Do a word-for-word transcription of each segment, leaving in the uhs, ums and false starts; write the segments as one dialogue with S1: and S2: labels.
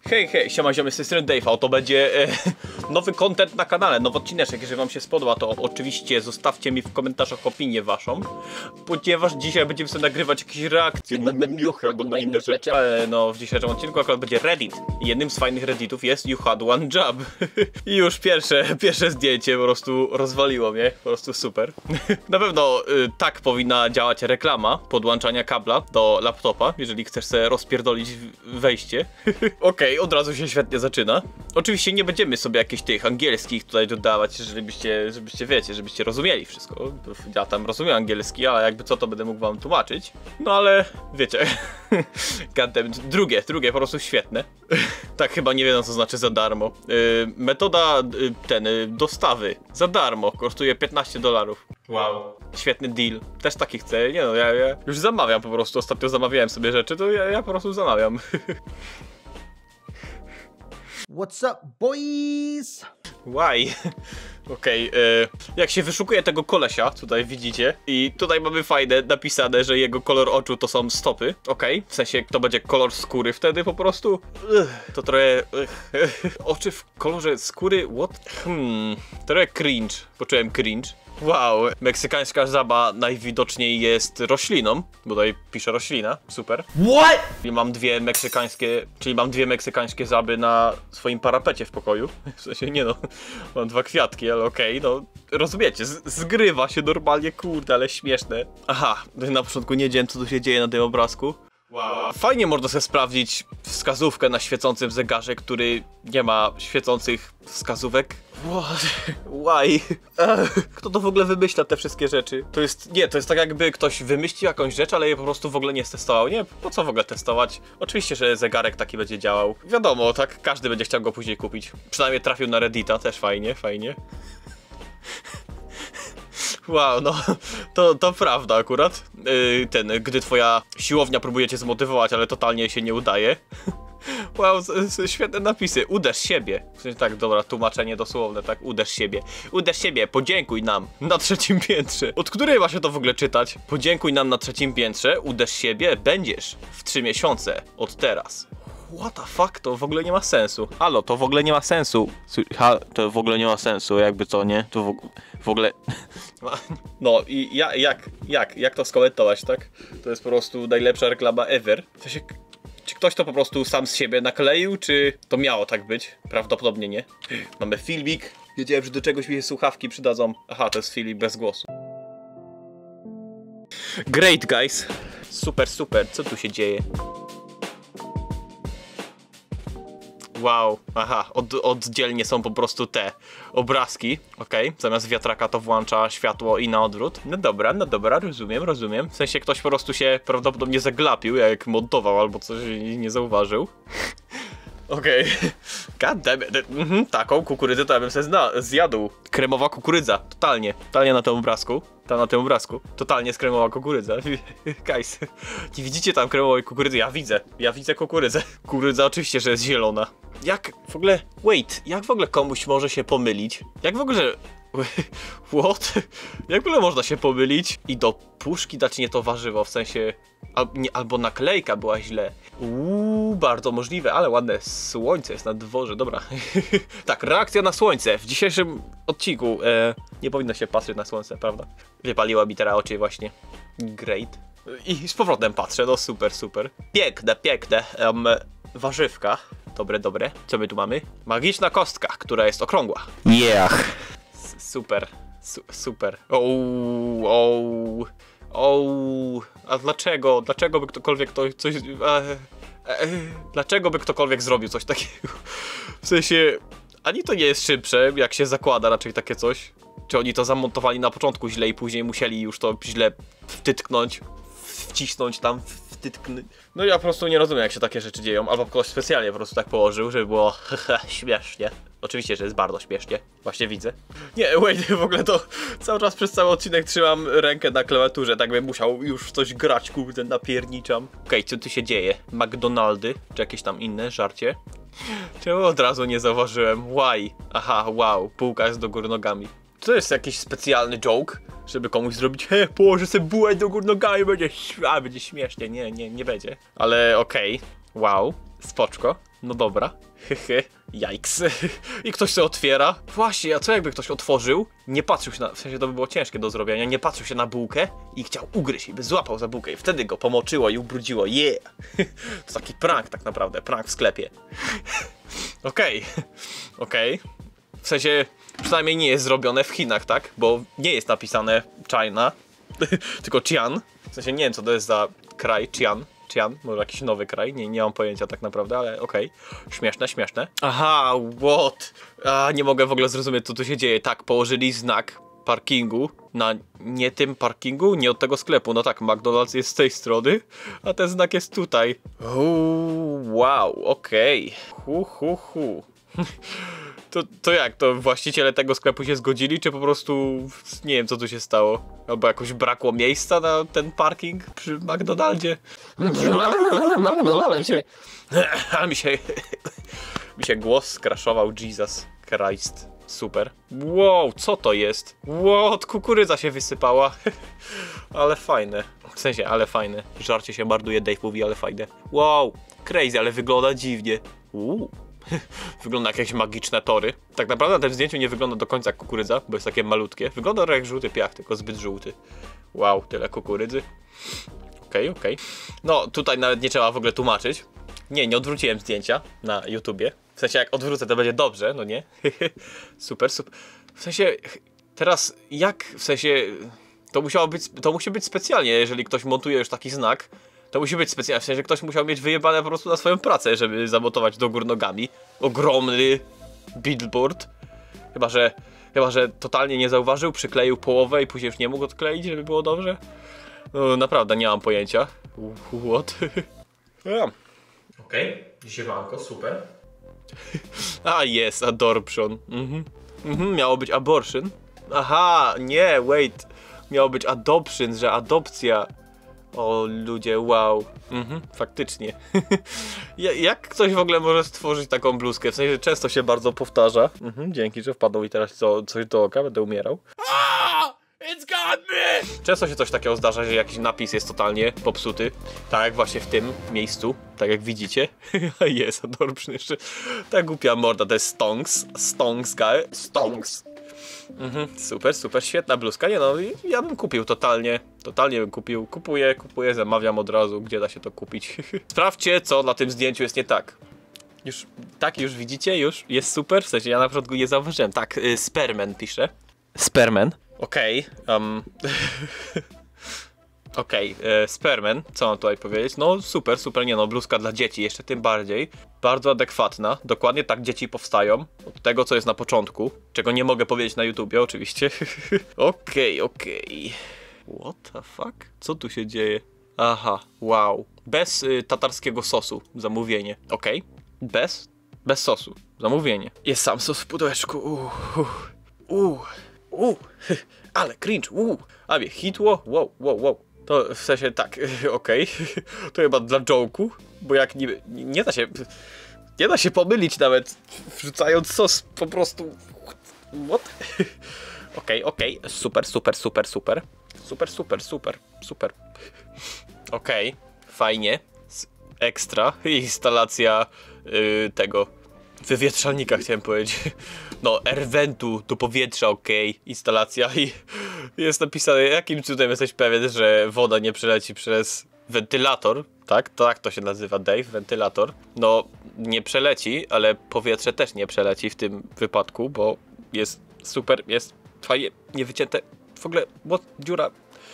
S1: Hej, hej, siema ziomy, z tej strony Dave, a to będzie e, nowy content na kanale, nowy odcineczek. Jeżeli wam się spodoba, to oczywiście zostawcie mi w komentarzach opinię waszą, ponieważ dzisiaj będziemy sobie nagrywać jakieś reakcje na memiuchy albo na inne rzeczy. Ale no, w dzisiejszym odcinku akurat będzie Reddit. I jednym z fajnych Redditów jest You Had One Job. I już pierwsze, pierwsze zdjęcie po prostu rozwaliło mnie, po prostu super. Na pewno y, tak powinna działać reklama podłączania kabla do laptopa, jeżeli chcesz sobie rozpierdolić wejście. Okej, okay, od razu się świetnie zaczyna. Oczywiście nie będziemy sobie jakichś tych angielskich tutaj dodawać, żebyście, żebyście wiecie, żebyście rozumieli wszystko. Ja tam rozumiem angielski, ale jakby co, to będę mógł wam tłumaczyć. No ale wiecie, Goddammit. drugie, drugie po prostu świetne. Tak chyba nie wiedzą, co znaczy za darmo. Yy, metoda yy, ten, yy, dostawy za darmo kosztuje piętnaście dolarów. Wow. Świetny deal. Też taki chcę. Nie no, ja, ja już zamawiam po prostu. Ostatnio zamawiałem sobie rzeczy, to ja, ja po prostu zamawiam.
S2: What's up, boys?
S1: Why? Okej, okay, yy, jak się wyszukuje tego kolesia, tutaj widzicie, i tutaj mamy fajne napisane, że jego kolor oczu to są stopy, okej, okay. W sensie to będzie kolor skóry wtedy po prostu, Ugh, to trochę, Ugh. Oczy w kolorze skóry, what? Hmm, trochę cringe, poczułem cringe. Wow, meksykańska żaba najwidoczniej jest rośliną, bo tutaj pisze roślina, super.
S2: What?
S1: I mam dwie meksykańskie, czyli mam dwie meksykańskie żaby na swoim parapecie w pokoju. W sensie nie no, mam dwa kwiatki, ale okej, okay, no rozumiecie, z zgrywa się normalnie, kurde, ale śmieszne. Aha, na początku nie wiedziałem, co tu się dzieje na tym obrazku. Wow. Fajnie można sobie sprawdzić wskazówkę na świecącym zegarze, który nie ma świecących wskazówek. What? Why? Kto to w ogóle wymyśla te wszystkie rzeczy? To jest, nie, to jest tak jakby ktoś wymyślił jakąś rzecz, ale je po prostu w ogóle nie stestował. Nie, po co w ogóle testować? Oczywiście, że zegarek taki będzie działał. Wiadomo, tak, każdy będzie chciał go później kupić. Przynajmniej trafił na Reddita, też fajnie, fajnie. Wow, no, to, to prawda akurat. Yy, ten, gdy twoja siłownia próbuje cię zmotywować, ale totalnie się nie udaje. Wow, świetne napisy. Uderz siebie. W sensie, tak, dobra, tłumaczenie dosłowne, tak, uderz siebie. Uderz siebie, podziękuj nam na trzecim piętrze. Od której ma się to w ogóle czytać? Podziękuj nam na trzecim piętrze, uderz siebie, będziesz w trzy miesiące od teraz. What the fuck? To w ogóle nie ma sensu. Halo, to w ogóle nie ma sensu. Ha, to w ogóle nie ma sensu, jakby co, nie? To w, w ogóle... No i ja, jak, jak, jak to skomentować, tak? To jest po prostu najlepsza reklama ever. W sensie, czy ktoś to po prostu sam z siebie nakleił, czy to miało tak być? Prawdopodobnie nie. Mamy filmik. Wiedziałem, że do czegoś mi się słuchawki przydadzą. Aha, to jest filmik bez głosu. Great, guys. Super, super. Co tu się dzieje? Wow, aha, od, oddzielnie są po prostu te obrazki, okej, okay. Zamiast wiatraka to włącza światło i na odwrót. No dobra, no dobra, rozumiem, rozumiem. W sensie ktoś po prostu się prawdopodobnie zaglapił, jak montował albo coś i nie zauważył. Okej, okay. Goddammit, mhm, taką kukurydzę to ja bym sobie zjadł. Kremowa kukurydza, totalnie, totalnie na tym obrazku. Tam na tym obrazku, totalnie jest kremowa kukurydza. Guys, nie widzicie tam kremowej kukurydzy? Ja widzę, ja widzę kukurydzę. Kukurydza oczywiście, że jest zielona. Jak w ogóle, wait, jak w ogóle komuś może się pomylić? Jak w ogóle, what? Jak w ogóle można się pomylić i do puszki dać nie to warzywo, w sensie, al, nie, albo naklejka była źle. Uuu, bardzo możliwe, ale ładne słońce jest na dworze, dobra. Tak, reakcja na słońce. W dzisiejszym odcinku e, nie powinno się patrzeć na słońce, prawda? Wypaliła mi teraz oczy właśnie. Great. I z powrotem patrzę, no super, super. Piękne, piękne um, warzywka. Dobre, dobre. Co my tu mamy? Magiczna kostka, która jest okrągła.
S2: Yeah.
S1: Super, Su super. Ouu, ouu, ouu. A dlaczego? Dlaczego by ktokolwiek to coś... E, e, dlaczego by ktokolwiek zrobił coś takiego? W sensie... Ani to nie jest szybsze, jak się zakłada raczej takie coś. Czy oni to zamontowali na początku źle i później musieli już to źle wtytknąć, wcisnąć tam, wtytknąć. No ja po prostu nie rozumiem, jak się takie rzeczy dzieją. Albo ktoś specjalnie po prostu tak położył, żeby było śmiesznie. Oczywiście, że jest bardzo śmiesznie. Właśnie widzę. Nie, wait, w ogóle to cały czas przez cały odcinek trzymam rękę na klawiaturze, tak bym musiał już coś grać, kurde, napierniczam. Okej, okay, co tu się dzieje? McDonaldy, czy jakieś tam inne żarcie? Czemu od razu nie zauważyłem? Why? Aha, wow, półka jest do góry nogami. To jest jakiś specjalny joke, żeby komuś zrobić, he, położę sobie bułę do góry nogami, będzie, a, będzie śmiesznie. Nie, nie, nie będzie. Ale okej, okay. Wow, spoczko. no dobra. Hehe, jajks. I ktoś sobie otwiera. Właśnie, a co jakby ktoś otworzył, nie patrzył się na, w sensie to by było ciężkie do zrobienia, nie patrzył się na bułkę i chciał ugryźć i by złapał za bułkę i wtedy go pomoczyło i ubrudziło. Yeah! To taki prank tak naprawdę, prank w sklepie. Okej, okay. okej. Okay. W sensie, przynajmniej nie jest zrobione w Chinach, tak? Bo nie jest napisane China, tylko Qian. W sensie nie wiem co to jest za kraj, Qian. Qian, może jakiś nowy kraj, nie, nie mam pojęcia tak naprawdę, ale okej. Okay. Śmieszne, śmieszne. Aha, what? A, nie mogę w ogóle zrozumieć co tu się dzieje. Tak, położyli znak parkingu na nie tym parkingu, nie od tego sklepu. No tak, McDonald's jest z tej strony, a ten znak jest tutaj. Uuu, wow, okej. Okay. Hu, hu, hu. To, to jak? To właściciele tego sklepu się zgodzili, czy po prostu nie wiem co tu się stało? Albo jakoś brakło miejsca na ten parking przy McDonaldzie? Ale mi się, mi się głos skraszował, Jesus Christ. Super. Wow, co to jest? Wow, kukurydza się wysypała. Ale fajne. W sensie, ale fajne. Żarcie się marduje, Dave mówi, ale fajne. Wow, crazy, ale wygląda dziwnie. Uuu. Wygląda jak jakieś magiczne tory. Tak naprawdę na tym zdjęciu nie wygląda do końca jak kukurydza, bo jest takie malutkie. Wygląda jak żółty piach, tylko zbyt żółty. Wow, tyle kukurydzy. Okej, okay, okej. Okay. No, tutaj nawet nie trzeba w ogóle tłumaczyć. Nie, nie odwróciłem zdjęcia na YouTubie. W sensie jak odwrócę to będzie dobrze, no nie? Super, super. W sensie, teraz jak, w sensie, to musiało być, to musi być specjalnie, jeżeli ktoś montuje już taki znak. To musi być specjalnie, w sensie ktoś musiał mieć wyjebane po prostu na swoją pracę, żeby zamontować do gór nogami. Ogromny billboard. Chyba, że, chyba, że totalnie nie zauważył, przykleił połowę i później już nie mógł odkleić, żeby było dobrze. No, naprawdę nie mam pojęcia. What? Yeah. Okej, okay. Ziewanko, super. A jest, adoption. Mhm. Mhm, miało być abortion. Aha, nie, wait. Miało być adoption, że adopcja. O ludzie, wow. Mhm, faktycznie. Jak ktoś w ogóle może stworzyć taką bluzkę? W sensie często się bardzo powtarza. Mhm, dzięki, że wpadło mi teraz co, coś do oka, będę umierał. Ah, it's got me! Często się coś takiego zdarza, że jakiś napis jest totalnie popsuty. Tak jak właśnie w tym miejscu, tak jak widzicie. Jest, adorption jeszcze. Ta głupia morda, to jest Stonks. Stonks, guy. Stonks. Mhm, super, super, świetna bluzka. Nie no, ja bym kupił totalnie. Totalnie bym kupił. Kupuję, kupuję, zamawiam od razu. Gdzie da się to kupić? Sprawdźcie, co na tym zdjęciu jest nie tak. Już, tak, już widzicie? Już jest super. W sensie, ja na początku nie zauważyłem. Tak, y, Sperman pisze. Sperman. Okej. Okay, um. Okej, okay, e, Sperman, co mam tutaj powiedzieć? No super, super, nie no, bluzka dla dzieci, jeszcze tym bardziej. Bardzo adekwatna, dokładnie tak dzieci powstają. Od tego, co jest na początku, czego nie mogę powiedzieć na YouTubie, oczywiście. Okej, okej. What the fuck? Co tu się dzieje? Aha, wow. Bez y, tatarskiego sosu, zamówienie. Okej, okay. Bez? Bez sosu, zamówienie. Jest sam sos w pudełeczku, uuu, uuu, uuu, ale cringe, uuu. A wie, hitło, wow, wow, wow. To w sensie tak, okej, okay. To chyba dla joke'u, bo jak nie, nie da się, nie da się pomylić nawet, wrzucając sos po prostu, what? Okej, okay, okej, okay. Super, super, super, super, super, super, super, super, okej, okay. Fajnie, ekstra, instalacja yy, tego wywietrzalnika chciałem powiedzieć, no airventu do powietrza, okej, okay. Instalacja i jest napisane, jakim cudem jesteś pewien, że woda nie przeleci przez wentylator, tak? Tak to się nazywa, Dave, wentylator. No nie przeleci, ale powietrze też nie przeleci w tym wypadku, bo jest super, jest fajnie, niewycięte, w ogóle, what, dziura.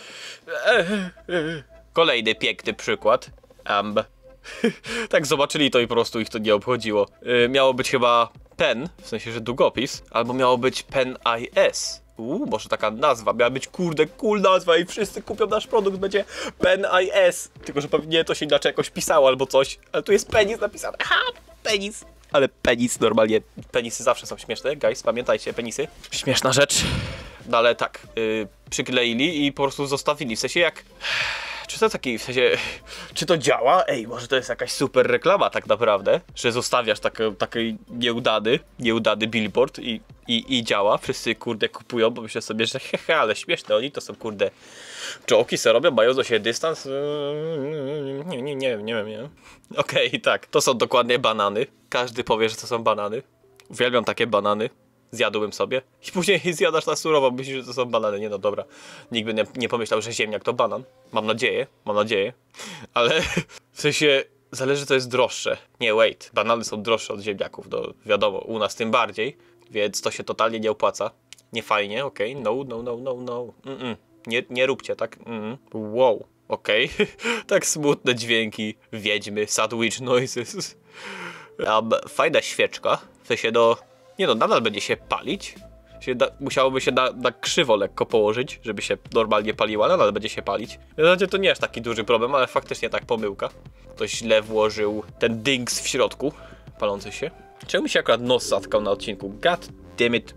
S1: Kolejny piękny przykład, amb. Tak zobaczyli to i po prostu ich to nie obchodziło. Yy, miało być chyba pen, w sensie, że długopis, albo miało być pen I S. Uuu, może taka nazwa, miała być kurde cool nazwa i wszyscy kupią nasz produkt, będzie pen I S. Tylko, że pewnie to się inaczej jakoś pisało albo coś, ale tu jest penis napisane. Aha, penis. Ale penis normalnie, penisy zawsze są śmieszne, guys, pamiętajcie, penisy. Śmieszna rzecz. No ale tak, yy, przykleili i po prostu zostawili, w sensie jak... Czy to taki, w sensie, czy to działa? Ej, może to jest jakaś super reklama tak naprawdę, że zostawiasz taki, taki nieudany, nieudany billboard i, i, i działa. Wszyscy, kurde, kupują, bo myślę sobie, że hehe, ale śmieszne, oni to są, kurde, czołki se robią, mają do siebie dystans. Nie, nie, nie wiem, nie wiem, nie wiem. Okej, okay, tak, to są dokładnie banany. Każdy powie, że to są banany. Uwielbiam takie banany. Zjadłbym sobie i później zjadasz na surowo, myślisz, że to są banany. Nie no, dobra. Nikt by nie, nie pomyślał, że ziemniak to banan. Mam nadzieję, mam nadzieję. Ale w sensie zależy, co jest droższe. Nie, wait. Banany są droższe od ziemniaków, no wiadomo, u nas tym bardziej. Więc to się totalnie nie opłaca. Nie fajnie, okej. Okay. No, no, no, no, no. Mm -mm. Nie, nie róbcie tak. Mm -mm. Wow, okej. Okay. Tak smutne dźwięki. Wiedźmy, sandwich noises. Um, fajna świeczka. W sensie do... Nie no, nadal będzie się palić. Się da, musiałoby się na, na krzywo lekko położyć, żeby się normalnie paliła, nadal będzie się palić. W zasadzie to nie jest taki duży problem, ale faktycznie tak pomyłka. Ktoś źle włożył ten dings w środku, palący się. Czemu mi się akurat nos zatkał na odcinku? God damn it.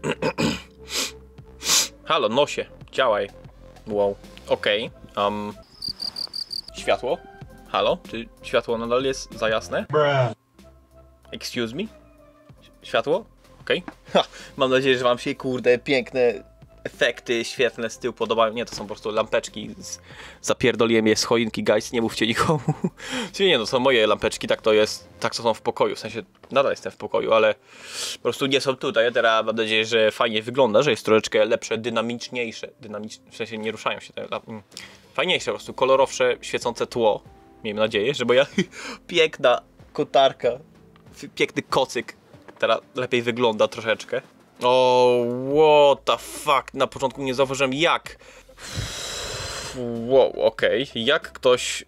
S1: Halo, nosie, działaj. Wow, okej. Okay. Um, światło? Halo? Czy światło nadal jest za jasne? Excuse me? Światło? Okej. Okay. Mam nadzieję, że wam się, kurde, piękne efekty świetne z tyłu podobają. Nie, to są po prostu lampeczki. Z... Zapierdoliłem je z choinki, guys, nie mówcie nikomu. Czyli nie, no są moje lampeczki, tak to jest, tak to są w pokoju. W sensie, nadal jestem w pokoju, ale po prostu nie są tutaj. Teraz mam nadzieję, że fajnie wygląda, że jest troszeczkę lepsze, dynamiczniejsze. Dynamicz... W sensie nie ruszają się te... Fajniejsze, po prostu kolorowsze, świecące tło. Miejmy nadzieję, że moja piękna kotarka, piękny kocyk teraz lepiej wygląda troszeczkę. O, what the fuck. Na początku nie zauważyłem jak. Wow, okej. Okay. Jak ktoś...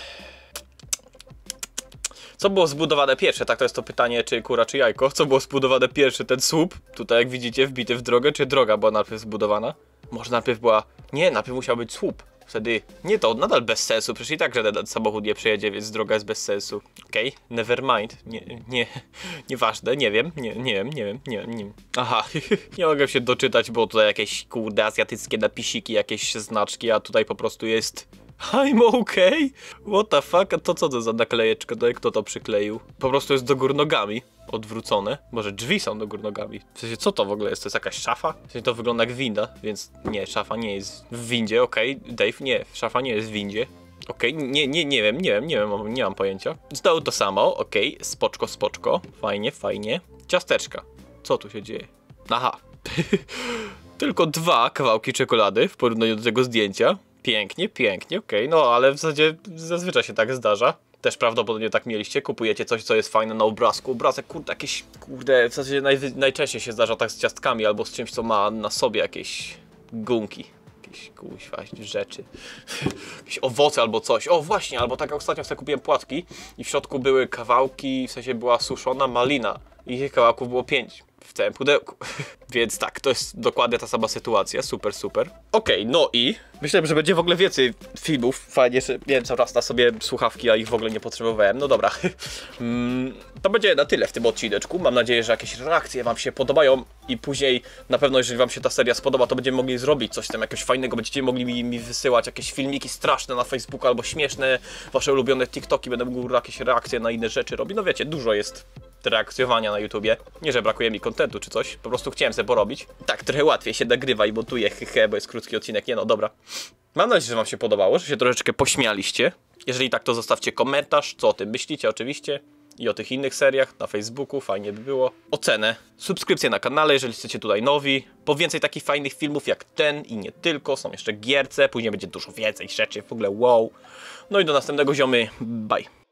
S1: Co było zbudowane pierwsze? Tak, to jest to pytanie, czy kura, czy jajko. Co było zbudowane pierwsze? Ten słup, tutaj jak widzicie, wbity w drogę, czy droga była najpierw zbudowana? Może najpierw była... Nie, najpierw musiał być słup. Wtedy... Nie, to nadal bez sensu, przecież i tak żaden samochód nie przejedzie, więc droga jest bez sensu. Okej, okay. Never mind. Nie, nie, nieważne, nie wiem, nie, nie wiem, nie wiem, nie wiem, nie wiem. Aha, nie mogę się doczytać, bo tutaj jakieś, kurde, azjatyckie napisiki, jakieś znaczki, a tutaj po prostu jest... I'm okay? What the fuck? A to co to za naklejeczka? To jak kto to przykleił? Po prostu jest do gór nogami. Odwrócone. Może drzwi są do gór nogami. W sensie, co to w ogóle jest? To jest jakaś szafa? W sensie, to wygląda jak winda, więc nie, szafa nie jest w windzie, okej. Okay. Dave, nie, szafa nie jest w windzie. Okej, okay. nie, nie, nie wiem, nie wiem, nie wiem, nie mam pojęcia. Znowu to samo, okej, okay. Spoczko, spoczko. Fajnie, fajnie. Ciasteczka. Co tu się dzieje? Aha. Tylko dwa kawałki czekolady w porównaniu do tego zdjęcia. Pięknie, pięknie, okej, okay. No ale w zasadzie zazwyczaj się tak zdarza. Też prawdopodobnie tak mieliście, kupujecie coś, co jest fajne na obrazku. Obrazek, kurde, jakieś, kurde, w zasadzie naj, najczęściej się zdarza tak z ciastkami albo z czymś, co ma na sobie jakieś gumki. Jakieś, kuźwa, rzeczy. Jakieś owoce albo coś. O, właśnie, albo tak jak ostatnio sobie kupiłem płatki i w środku były kawałki, w sensie była suszona malina. I tych kawałków było pięć w całym pudełku. Więc tak, to jest dokładnie ta sama sytuacja. Super, super. Okej, okay, no i myślałem, że będzie w ogóle więcej filmów. Fajnie, że miałem cały czas na sobie słuchawki, a ich w ogóle nie potrzebowałem. No dobra. To będzie na tyle w tym odcineczku. Mam nadzieję, że jakieś reakcje wam się podobają i później na pewno, jeżeli wam się ta seria spodoba, to będziemy mogli zrobić coś tam jakiegoś fajnego. Będziecie mogli mi, mi wysyłać jakieś filmiki straszne na Facebooku albo śmieszne, wasze ulubione TikToki. Będę mógł jakieś reakcje na inne rzeczy robić. No wiecie, dużo jest reakcjowania na YouTubie. Nie, że brakuje mi kontentu czy coś, po prostu chciałem sobie porobić. Tak, trochę łatwiej się nagrywa i montuje, hehe, bo jest krótki odcinek. Nie no, dobra. Mam nadzieję, że wam się podobało, że się troszeczkę pośmialiście. Jeżeli tak, to zostawcie komentarz, co o tym myślicie oczywiście. I o tych innych seriach na Facebooku, fajnie by było. Ocenę, subskrypcję na kanale, jeżeli jesteście tutaj nowi. Po więcej takich fajnych filmów jak ten i nie tylko. Są jeszcze gierce, później będzie dużo więcej rzeczy, w ogóle wow. No i do następnego, ziomy, bye.